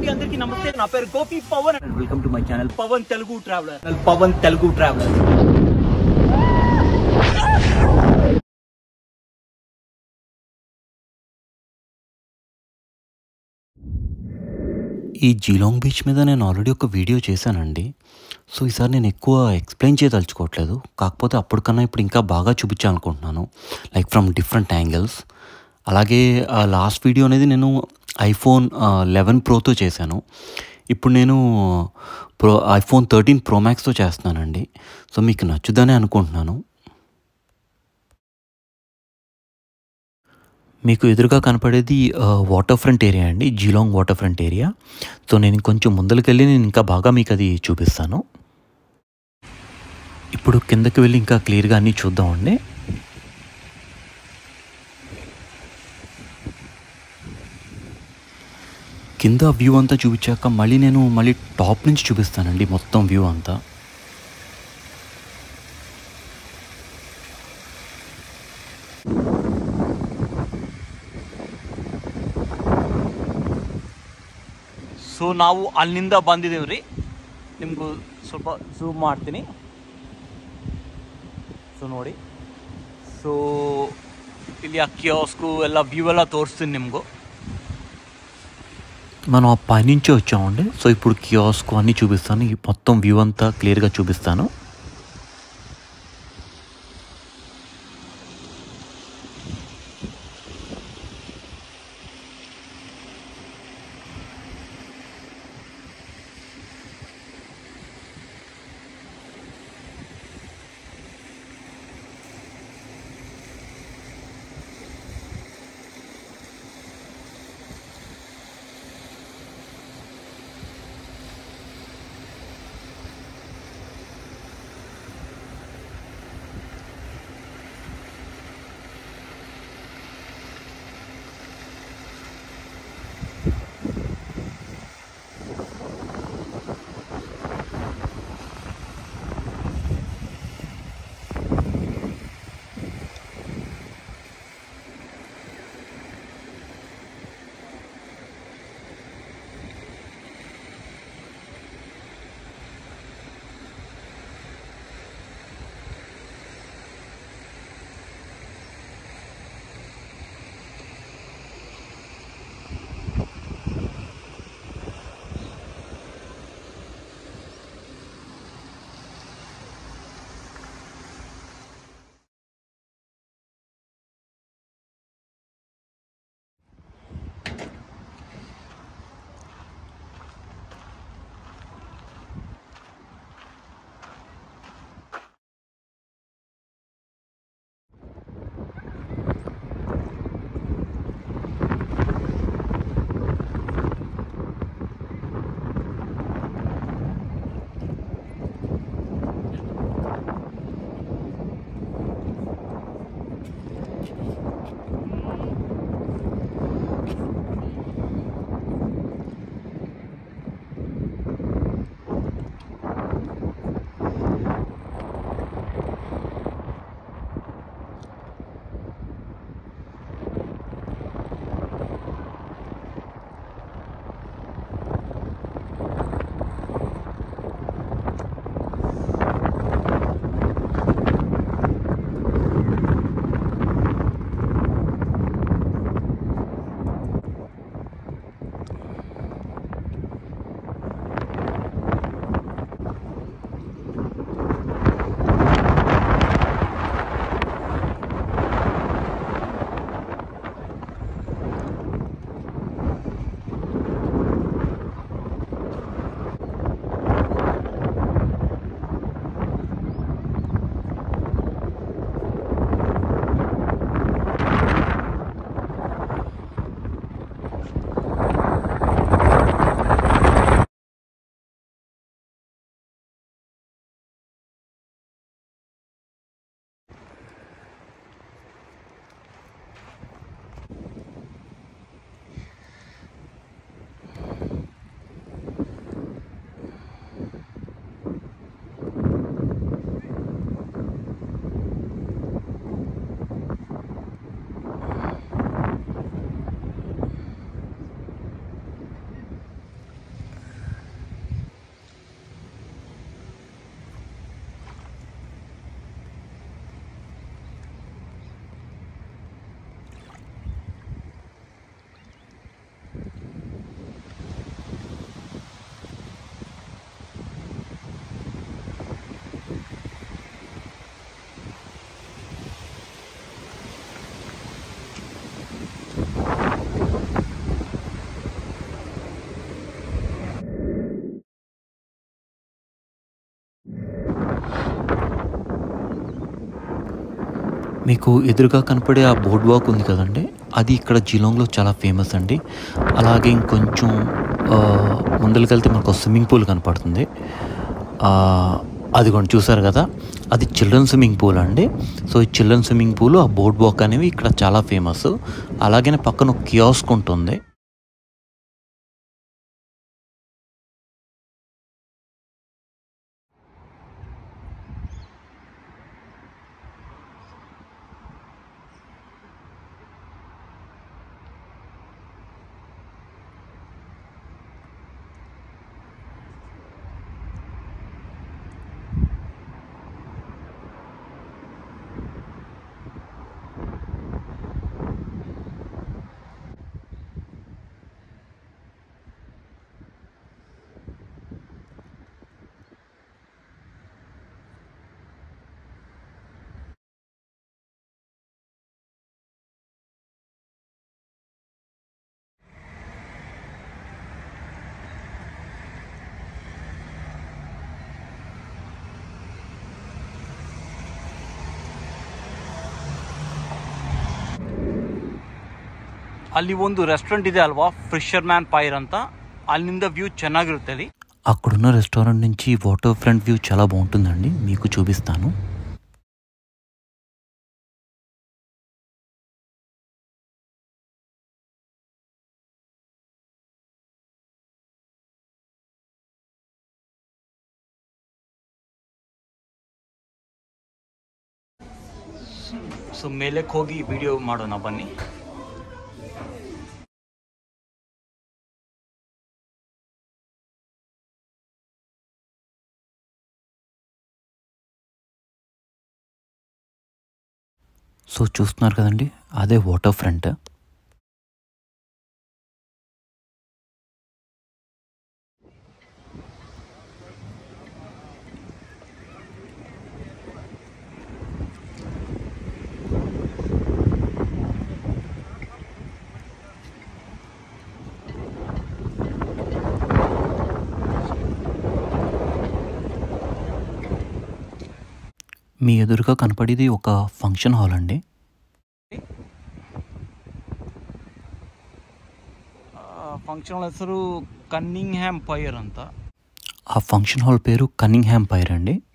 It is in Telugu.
అండి అందరికీ నమస్తే. నా పేరు Gopi Pavan. Welcome to my channel Pavan Telugu traveller. Pavan Telugu traveller. ఈ జీలాంగ్ బీచ్ మీద నేను ఆల్రెడీ ఒక వీడియో చేశానండి. సో ఈసారి నేను ఎక్కువ ఎక్స్ప్లెయిన్ చేయదలుచుకోవట్లేదు. కాకపోతే అప్పటికన్నా ఇప్పుడు ఇంకా బాగా చూపించాలనుకుంటున్నాను, లైక్ ఫ్రమ్ డిఫరెంట్ యాంగిల్స్. అలాగే లాస్ట్ వీడియో అనేది నేను ఐఫోన్ 11 ప్రోతో చేశాను. ఇప్పుడు నేను ఐఫోన్ 13 ప్రో మ్యాక్స్తో చేస్తున్నానండి. సో మీకు నచ్చుదనే అనుకుంటున్నాను. మీకు ఎదురుగా కనపడేది వాటర్ ఫ్రంట్ ఏరియా అండి, Geelong waterfront area. So నేను కొంచెం ముందరికి నేను ఇంకా బాగా మీకు అది చూపిస్తాను. ఇప్పుడు కిందకి వెళ్ళి ఇంకా క్లియర్గా అన్నీ చూద్దామండి. కింద వ్యూ అంతా చూపించాక మళ్ళీ టాప్ నుంచి చూపిస్తానండి మొత్తం వ్యూ అంతా. ಸೊ ನಾವು ಅಲ್ಲಿಂದ ಬಂದಿದ್ದೇವೆ ರೀ. ನಿಮಗೂ ಸ್ವಲ್ಪ ಝೂಮ್ ಮಾಡ್ತೀನಿ. ಸೊ ನೋಡಿ, ಸೊ ಇಲ್ಲಿ ಆ ಕಿಯೋಸ್ಕು ಎಲ್ಲ ವ್ಯೂ ಎಲ್ಲ ತೋರಿಸ್ತೀನಿ ನಿಮಗೂ. మనం ఆ పైనుంచే వచ్చామండి. సో ఇప్పుడు కియోస్క్ అన్నీ చూపిస్తాను, ఈ మొత్తం వ్యూ అంతా క్లియర్గా చూపిస్తాను. మీకు ఎదురుగా కనపడే ఆ బోర్డ్ వాక్ ఉంది కదండి, అది ఇక్కడ జిలాంగ్లో చాలా ఫేమస్ అండి. అలాగే ఇంకొంచెం ముందరికెళ్తే మనకు స్విమ్మింగ్ పూల్ కనపడుతుంది. అదిగోండి చూసారు కదా, అది చిల్డ్రన్ స్విమ్మింగ్ పూల్ అండి. సో ఈ చిల్డ్రన్ స్విమ్మింగ్ పూల్, ఆ బోర్డ్ వాక్ అనేవి ఇక్కడ చాలా ఫేమస్. అలాగే పక్కన ఒక కియాస్క్ ఉంటుంది. ಅಲ್ಲಿ ಒಂದು ರೆಸ್ಟೋರೆಂಟ್ ಇದೆ ಅಲ್ವಾ, ಫಿಶರ್ ಮ್ಯಾನ್ ಪೈರ್ ಅಂತ. ಅಲ್ಲಿಂದ ವ್ಯೂ ಚೆನ್ನಾಗಿರುತ್ತೆ. అక్కడున్న రెస్టారెంట్ నుంచి వాటర్ ఫ్రంట్ వ్యూ చాలా బాగుంటుందండి, మీకు చూపిస్తాను. ಸೊ ಮೇಲಕ್ಕೆ ಹೋಗಿ ವಿಡಿಯೋ ಮಾಡೋಣ ಬನ್ನಿ. సో చూస్తున్నారు కదండి, అదే వాటర్ ఫ్రంట్. మీ ఎదురుగా కనపడేది ఒక ఫంక్షన్ హాల్ అండి. ಫಂಕ್ಷನ್ ಹಾಲ್ ಹೆಸರು ಕನ್ನಿಂಗ್ಹ್ಯಾಮ್ ಪೈರ್ ಅಂತ. ఆ ఫంక్షన్ హాల్ పేరు కన్నింగ్హామ్ పైర్ అండి.